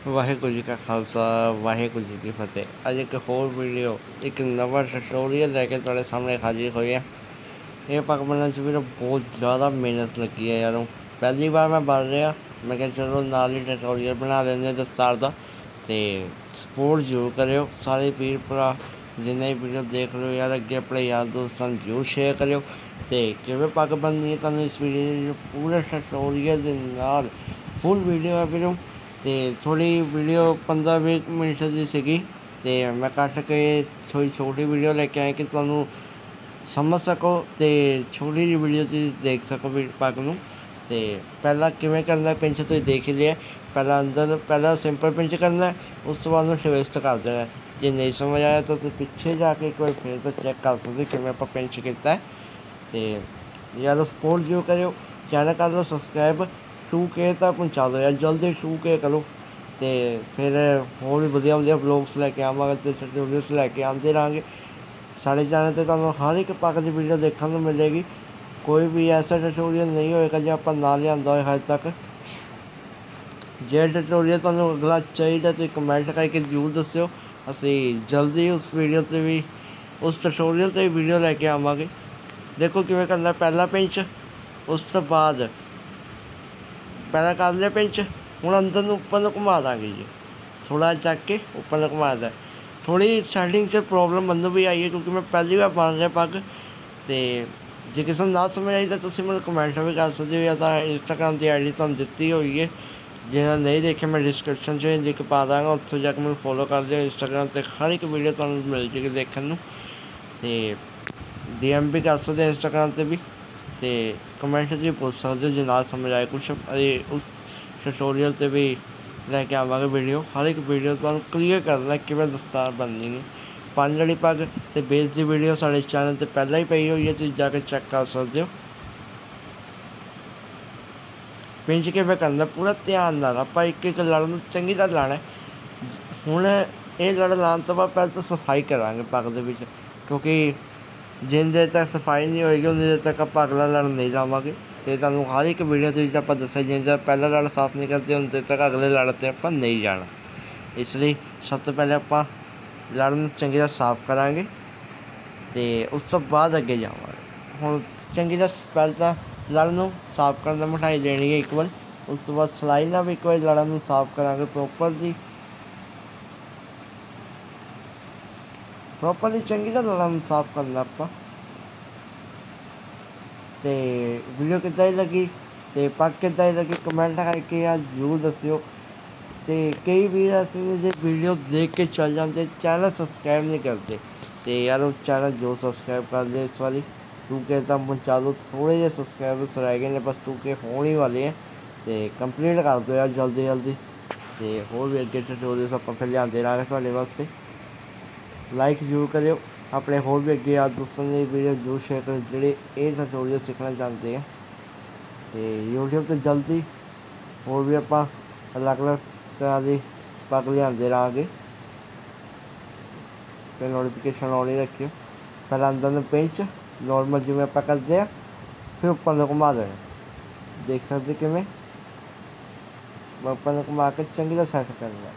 वाहेगुरू जी का खालसा वाहेगुरू जी की फतेह। अज एक होर वीडियो एक नवा ट्यूटोरियल लैके तुहाडे सामने हाजिर होए हैं। ये पग बनने च मेरा बहुत ज़्यादा मेहनत लगी है यारों। पहली बार मैं बन रहा, मैं क्या चलो नाल ही ट्यूटोरियल बना लेंगे दस्तार का। तो सपोर्ट जरूर करो सारे वीर भरा जिन्हें वीडियो देख रहे हो यार, अगे अपने यार दोस्तों जरूर शेयर करो। तो किवें पग बननी है तुहानूं इस वीडियो पूरे ट्यूटोरियल के नाल फुल वीडियो है वीरों। तो थोड़ी वीडियो 15-20 मिनट की सीगी, तो मैं कट के थोड़ी छोटी वीडियो लेके आया कि तुहानूं समझ सको तो छोटी जी वीडियो देख सको पग नूं। तो पहला किवें करना है पिंच तुसीं देख ही लिया। पहला अंदर पहला सिंपल पिंच करना है, उस तो बाद ट्विस्ट कर देना है। जे नहीं समझ आया तो पिछे जाके एक बार फिर तो चैक कर सकते किवें आपां पिंच किया है। तो यार सपोर्ट जो करो, चैनल कर लो सबसक्राइब, 2K तक पहुँचा दो यार, जल्दी 2K करो। तो फिर होर भी वधिया वधिया व्लॉग्स लैके आवांगे ते ट्यूटोरियल्स लैके आंदे रहांगे। साढ़े चैनल पर तुहानूं हर एक पग की वीडियो देखने को मिलेगी। कोई भी ऐसा ट्यूटोरियल नहीं होएगा जो आपां ना लिआंदा होए हजे तक। जे ट्यूटोरियल तुहानूं अगला चाहिए तो कमेंट करके जरूर दस्सिओ, असीं जल्दी उस वीडियो ते भी उस ट्यूटोरियल ते भी वीडियो लैके आवांगे। देखो किवें करना, पहला पिंच, उस तो बाद पहला कर लिया पिंच। हुण अंदर नूं उप्पर नूं घुमा दांगे जी, थोड़ा चक के उप्पर नूं घुमा दा। थोड़ी सैटिंग च प्रॉब्लम मैनूं भी आई है क्योंकि मैं पहली बार बन रहा पग। तो जे किसी नूं ना समझ आई तो तुसीं मैनूं कमेंट भी कर सकदे हो, या तां इंस्टाग्राम की ID तुहानूं दित्ती होई है, जिन्हें नहीं देखे मैं डिस्क्रिप्शन च लिंक पा दांगा, उत्थों जाके मैनूं फॉलो कर लिओ। इंस्टाग्राम पर हर एक वीडियो तुहानूं मिल जाएगी देखने नूं। ते DM भी कर सकते इंस्टाग्राम पर भी। तो कमेंट च भी पूछ सकते हो जे ना समझ आए कुछ, उस ट्यूटोरियल से भी लैके आवांगे वीडियो। हर एक वीडियो तुहानूं क्लीयर करना किवें दस्तार बननी है। 5 लड़ी पग ते बेस की वीडियो साढ़े चैनल पर पहले ही पई हुई है, तुसीं जाके चैक कर सकते हो। पिंच किवें करना पूरा ध्यान नाल आपां एक एक लड़ नूं चंगी तरह लाना है। हुण ये लड़ लाने तो बाद पहले तो सफाई करांगे पग दे विच, क्योंकि जिन्नी देर तक सफाई नहीं होएगी उन्नी देर तक आपां अगला लड़ नहीं लावांगे। तो तुहानूं हर एक वीडियो दे आपां दस्सिआ जिन्नी देर पहला लड़ साफ नहीं करते उन्नी देर तक अगले लड़ ते आपां नहीं जाना। इसलिए सब तो पहले आपां लड़ नूं चंगी तरह साफ करांगे, तो उस तो बाद अगे जावांगे। हुण चंगी तरह पहले तो लड़ नूं साफ करन दी मिठाई देनी है एक बार, उस तो बाद सलाई नाल भी एक बार लड़ां नूं साफ करांगे प्रॉपरली चंगी तरह लड़ां नूं साफ करना आपां। तो वीडियो किद्दां दी लगी तो पग किद्दां दी लगी कमेंट करके यार जरूर दस्सिओ। तो कई वीर ऐसे ने जो वीडियो देख के चल जाते, चैनल सबसक्राइब नहीं करते। तो यार वो चैनल जो सब्सक्राइब कर लिया इस बारी 2K तक पहुँचा दो। थोड़े जे सबसक्राइबर्स रह गए हैं, बस 2K होने ही वाले हैं। तो कंप्लीट कर दो यार जल्दी जल्दी। तो होर भी अगे ट्यूटोरियल्स आपां फिर लिआंदे रहांगे तुहाडे वास्ते। लाइक जरूर करियो, अपने होर भी अगे यार दोस्तों ने वीडियो जरूर शेयर करो जोड़े ये ट्यूटोरियल सीखना चाहते हैं। तो यूट्यूब पर जल्दी होर भी आपां अलग अलग तरह की पग लिआंदे रहांगे। तो नोटिफिकेशन ऑन ही रखियो। पहले अंदर नूं पिंच नॉर्मल जिवें आपां करदे आ, फिर उप्पर नूं घुमा देना। देख सकते किवें मैं उप्पर नूं घुमा के चंगी तरह सैट करना।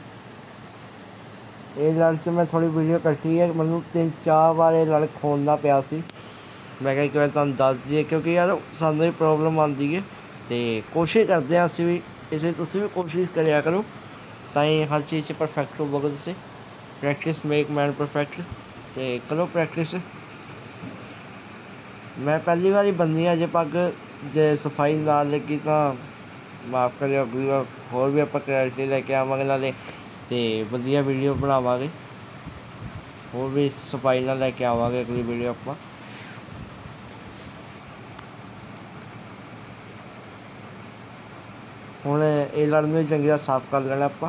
ये लड़ से मैं थोड़ी वीडियो कट्टी है, मैनूं 3-4 बार ये लड़ खोलना पिया सी। मैं क्या एक बार तुहानूं दस दईए क्योंकि यार सानूं भी प्रॉब्लम आती है। तो कोशिश करते हैं असीं भी, इसे तुसीं भी कोशिश करिया करो, ताई हर चीज़ परफेक्ट होवोगे तुसीं। Practice make man perfect. तो करो प्रैक्टिस। मैं पहली बार ही बननी है अजे पग, जे सफाई ना लगी तो माफ़ करियो, अगली बार होर भी आपां क्लैरिटी लैके आवांगे, नाले तो वधिया वीडियो बनावांगे, होर भी सफाई नाल लैके आवांगे अगली वीडियो आपां। हुण ये लड़ नूं चंगी तरह साफ कर लेना आपां।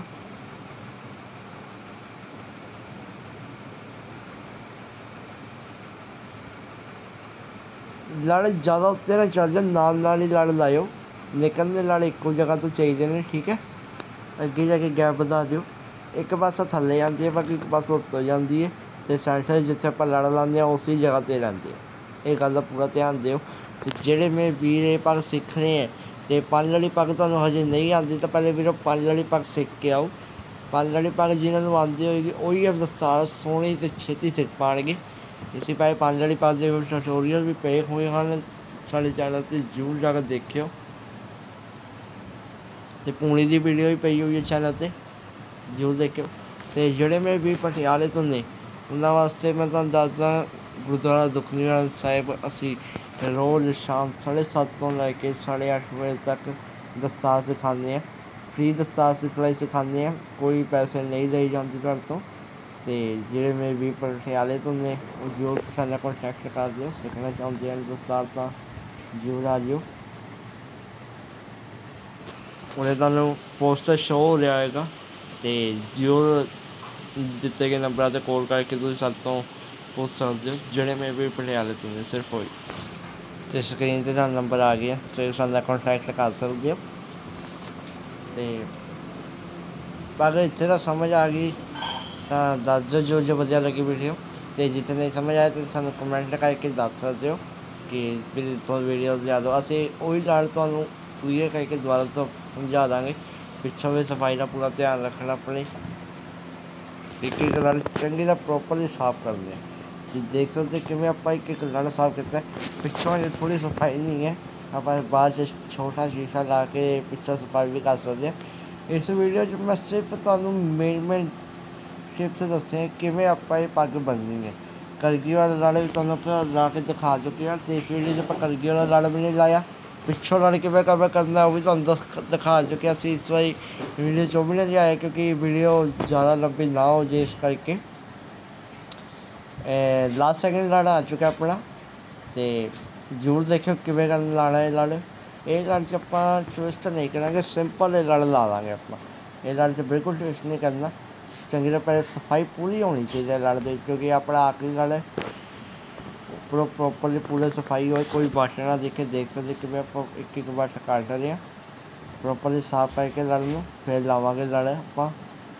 लड़ ज़्यादा उत्ते ना चल जाए, नाल ही लड़ लाओ, निकलने लड़ इक्को जगह तो चाहिए ने, ठीक है। अगे जाके गैप बधा दिओ, एक पासा थल्ले जाती है बाकी एक पासा उत्ते जाती है। तो सैंटर जिथे आपां लड़ लाने उसी जगह पर रहिंदी है। ये गल का पूरा ध्यान दिओ। ते जेह्ड़े मेरे वीर ये पग सीख रहे हैं तो पंज लड़ी पग तुहानूं हजे नहीं आती तो पहले वीरों पंज लड़ी पग सिख के आओ। पंज लड़ी पग जिन्होंने आती होगी वही दस्तार सोहनी तो छेती सिख पाएंगे। इसी पाए पंज लड़ी पग के ट्यूटोरियल भी पे हुए हैं साढ़े चैनल पर, जरूर जाकर देखियो। तो पूनी की वीडियो भी पई हुई है चैनल पर, जरूर देखियो। तो जोड़े मेरे भी पटियाले तो ने उन्होंने वास्ते मैं तुहानूं दसदा गुरुद्वारा दुखनिवारण साहिब असी रोज़ शाम 7:30 तो लैके 8:30 बजे तक दस्तार सिखाने हैं। फ्री दस्तार सिखलाई सिखाने हैं, कोई पैसे नहीं दी जाती तुहाडे तो। जोड़े मेरे भी पटियाले तो ने जरूर साडे कॉन्टैक्ट कर दिओ, सीखना चाहते हैं दस्तार तो जरूर आ जिओ। उन्हें तुहानूं पोस्टर शो हो रहा है, तो जरूर दिते गए नंबर पर कॉल करके तुसीं साडे तो पुछ सकते हो। जोड़े मेरे भी पटियाले तो ने सिर्फ होई, तो स्क्रीन पर तुहानूं नंबर आ गया, तुसीं साडे कॉन्टैक्ट कर सकते हो। तो अगर इत्थे तक समझ आ गई तो दस दो जो वधिया लगी वीडियो। तो जिथे नहीं समझ आया तो सानूं कमेंट करके दस सकते हो कि वीडियो लिया दो, असीं उही लड़ तुहानूं क्लीयर करके दोबारा तो समझा देंगे। पिछों भी सफाई का पूरा ध्यान रखना अपनी, एक एक लड़ चंगी तरह प्रॉपरली साफ करते हैं। जी देख सकते किमें आप एक लड़ साफ किया, पिछों अजे थोड़ी सफाई नहीं है, आप बाद छोटा शीशा ला के पिछा सफाई भी कर सकते हैं। इस वीडियो मैं सिर्फ तुहानूं मेन टिप्स दसे किमें आप पग बननी है। कलगी वाला लड़ भी तुहानूं ला के दिखा चुके हैं। तो इस वीडियो पर कलगी वाला लड़ भी नहीं लाया, पिछों लड़ किमें कवर करना वो भी तुहानूं दिखा चुके। असीं इस बारी वीडियो चो भी नहीं लियाए क्योंकि वीडियो ज़्यादा लंबी ना हो जाए, इस करके लास्ट सैकेंड लड़ आ चुका अपना। तो जरूर देखियो किमें लाना है लड़। ये लड़ च आपां ट्विस्ट नहीं करांगे, सिंपल लड़ ला लांगे आपां। ये लड़ च बिल्कुल ट्विस्ट नहीं करना, चंगी तरह पहले सफाई पूरी होनी चाहिए लड़ दे, क्योंकि अपना आखिरी लड़ है पूरा प्रॉपरली पूरे सफाई हो, कोई बाशा ना देखे। देख सकते कि मैं एक एक बाशा काट रहे हैं, प्रॉपरली साफ करके लड़ में फिर लावांगे लड़ आपां।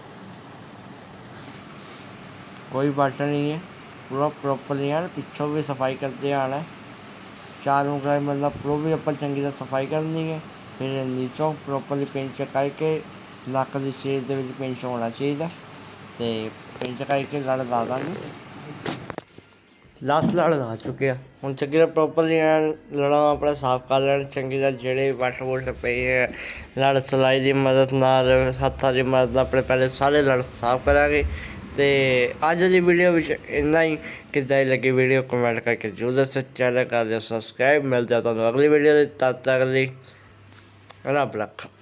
कोई बाशा नहीं है, पूरा प्रॉपरली है, पिछों भी सफाई करते आना है। चार उंगल मतलब पूरा भी अपन चंगी तरह सफाई करनी है। फिर नीचों प्रॉपरली पेंट करके नक की शेप के पेंट होना चाहिए। तो पेंट करके लड़ ला देंगे। लास्ट लड़ ला चुके हैं, हम चंगी तरह प्रॉपरली लड़ा अपना साफ कर लेना चंगी तरह। जेडे वट वुट पे है लड़ सिलाई की मदद नाल हत्थों की मदद अपने पहले सारे लड़ साफ करांगे। तो अज की वीडियो में इन्ना ही। किद्दां लगी वीडियो कमेंट करके जरूर दस्सो, चैनल कर दिओ सब्सक्राइब। मिलते हैं तुहानूं अगली वीडियो तद तक रब रखा।